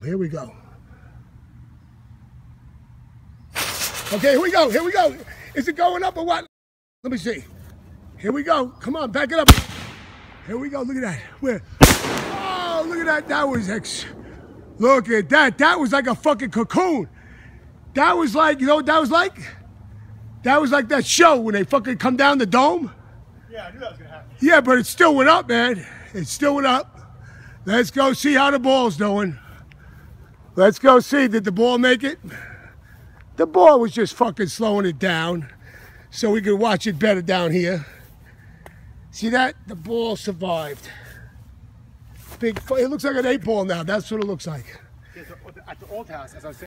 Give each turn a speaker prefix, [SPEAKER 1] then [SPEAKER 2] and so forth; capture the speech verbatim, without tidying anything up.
[SPEAKER 1] Here we go. Okay, here we go. Here we go. Is it going up or what? Let me see. Here we go. Come on, back it up. Here we go. Look at that. Where? Oh, look at that. That was ex. Look at that. That was like a fucking cocoon. That was like, you know what that was like? That was like that show when they fucking come down the dome.
[SPEAKER 2] Yeah, I knew that was gonna happen.
[SPEAKER 1] Yeah, but it still went up, man. It still went up. Let's go see how the ball's doing. Let's go see. Did the ball make it? The ball was just fucking slowing it down so we could watch it better down here. See that? The ball survived. Big. It looks like an eight ball now. That's what it looks like.
[SPEAKER 2] At the old house, as I was saying.